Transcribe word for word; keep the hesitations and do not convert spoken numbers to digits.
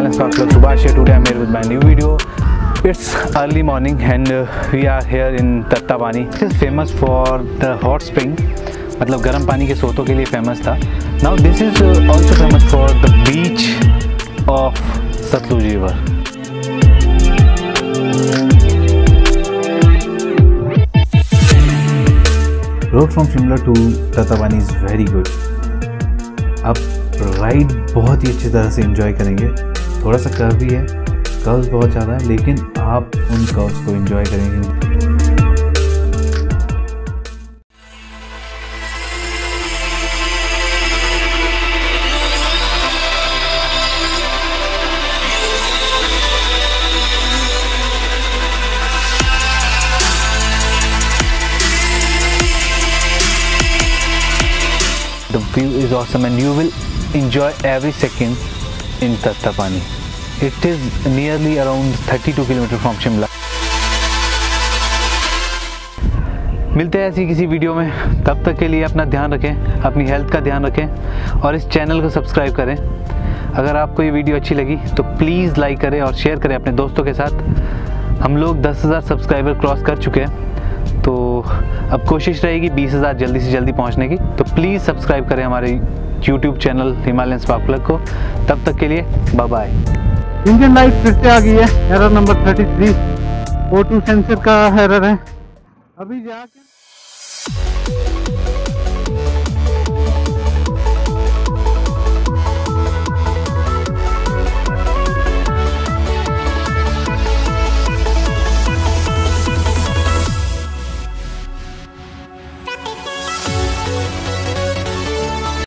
Himalayan Spark Plug Subhash here. Today I'm here with my new video. It's early morning and uh, we are here in Tattapani. It is famous for the hot spring, मतलब गर्म पानी के सोतों के लिए famous था. Now this is uh, also famous for the beach of Satluj River. Road from Shimla to Tattapani is very good. आप ride बहुत ही अच्छी तरह से एंजॉय करेंगे. थोड़ा सा कर्व भी है, कर्व्स बहुत ज़्यादा है, लेकिन आप उन कर्व्स को एंजॉय करेंगे. The view is awesome and you will enjoy every second in Tattapani. It is nearly around thirty-two kilometers from Shimla. मिलते हैं ऐसी किसी वीडियो में. तब तक के लिए अपना ध्यान रखें, अपनी हेल्थ का ध्यान रखें और इस चैनल को सब्सक्राइब करें. अगर आपको ये वीडियो अच्छी लगी तो प्लीज़ लाइक करें और शेयर करें अपने दोस्तों के साथ. हम लोग दस हज़ार सब्सक्राइबर क्रॉस कर चुके हैं, तो अब कोशिश रहेगी बीस हज़ार जल्दी से जल्दी पहुंचने की. तो प्लीज़ सब्सक्राइब करें हमारे YouTube channel Himalayan spark plug को. तब तक के लिए बाय बाय. इंजन लाइट फिर से आ गई है. एरर नंबर तैंतीस, ओ टू सेंसर का एरर है. अभी जाके